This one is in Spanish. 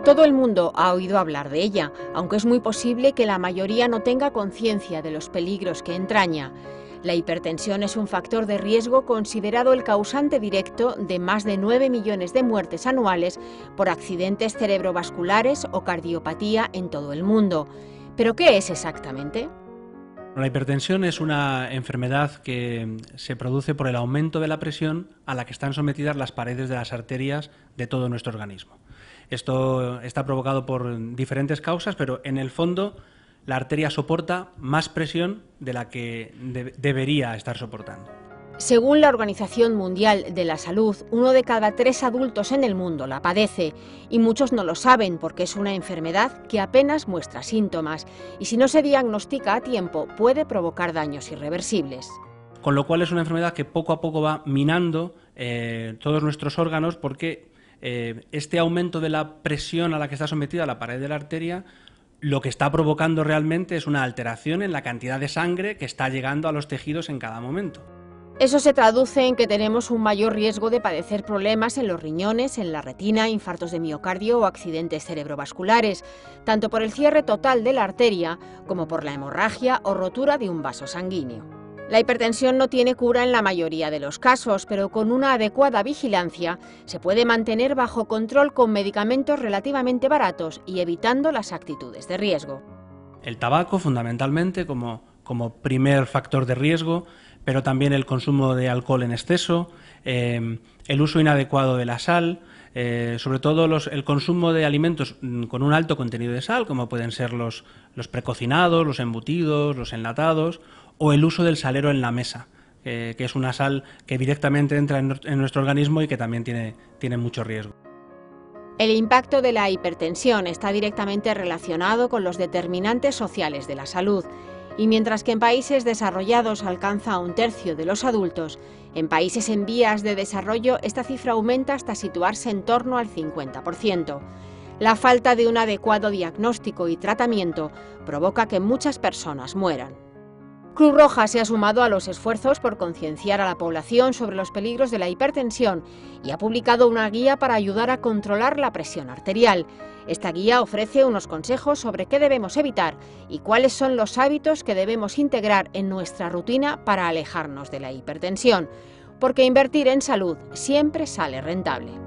Todo el mundo ha oído hablar de ella, aunque es muy posible que la mayoría no tenga conciencia de los peligros que entraña. La hipertensión es un factor de riesgo considerado el causante directo de más de 9 millones de muertes anuales por accidentes cerebrovasculares o cardiopatía en todo el mundo. ¿Pero qué es exactamente? La hipertensión es una enfermedad que se produce por el aumento de la presión a la que están sometidas las paredes de las arterias de todo nuestro organismo. Esto está provocado por diferentes causas, pero en el fondo la arteria soporta más presión de la que debería estar soportando. Según la Organización Mundial de la Salud, 1 de cada 3 adultos en el mundo la padece y muchos no lo saben porque es una enfermedad que apenas muestra síntomas y si no se diagnostica a tiempo puede provocar daños irreversibles. Con lo cual es una enfermedad que poco a poco va minando todos nuestros órganos porque este aumento de la presión a la que está sometida la pared de la arteria lo que está provocando realmente es una alteración en la cantidad de sangre que está llegando a los tejidos en cada momento. Eso se traduce en que tenemos un mayor riesgo de padecer problemas en los riñones, en la retina, infartos de miocardio o accidentes cerebrovasculares, tanto por el cierre total de la arteria como por la hemorragia o rotura de un vaso sanguíneo. La hipertensión no tiene cura en la mayoría de los casos, pero con una adecuada vigilancia se puede mantener bajo control con medicamentos relativamente baratos y evitando las actitudes de riesgo. El tabaco, fundamentalmente, como primer factor de riesgo, pero también el consumo de alcohol en exceso, el uso inadecuado de la sal, sobre todo el consumo de alimentos con un alto contenido de sal, como pueden ser los precocinados, los embutidos, los enlatados, o el uso del salero en la mesa, que es una sal que directamente entra en nuestro organismo y que también tiene mucho riesgo. El impacto de la hipertensión está directamente relacionado con los determinantes sociales de la salud. Y mientras que en países desarrollados alcanza a 1/3 de los adultos, en países en vías de desarrollo esta cifra aumenta hasta situarse en torno al 50%. La falta de un adecuado diagnóstico y tratamiento provoca que muchas personas mueran. Cruz Roja se ha sumado a los esfuerzos por concienciar a la población sobre los peligros de la hipertensión y ha publicado una guía para ayudar a controlar la presión arterial. Esta guía ofrece unos consejos sobre qué debemos evitar y cuáles son los hábitos que debemos integrar en nuestra rutina para alejarnos de la hipertensión, porque invertir en salud siempre sale rentable.